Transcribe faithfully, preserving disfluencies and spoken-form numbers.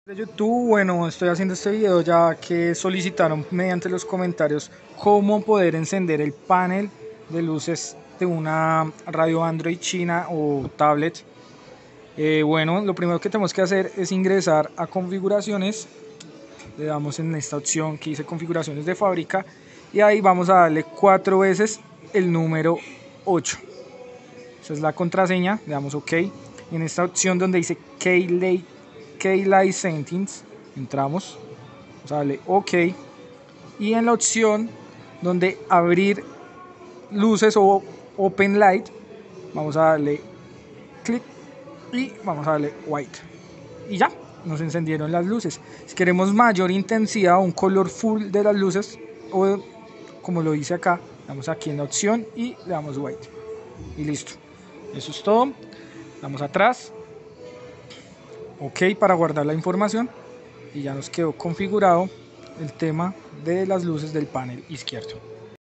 De YouTube, bueno, estoy haciendo este video ya que solicitaron mediante los comentarios cómo poder encender el panel de luces de una radio Android china o tablet. Eh, bueno, lo primero que tenemos que hacer es ingresar a configuraciones. Le damos en esta opción que dice configuraciones de fábrica y ahí vamos a darle cuatro veces el número ocho. Esa es la contraseña, le damos OK. Y en esta opción donde dice Keylite Keylight Settings, entramos, vamos a darle OK. Y en la opción donde abrir luces o Open Light, vamos a darle clic y vamos a darle White. Y ya, nos encendieron las luces. Si queremos mayor intensidad o un color full de las luces, o como lo dice acá, damos aquí en la opción y le damos White. Y listo. Eso es todo. Damos atrás. OK para guardar la información y ya nos quedó configurado el tema de las luces del panel izquierdo.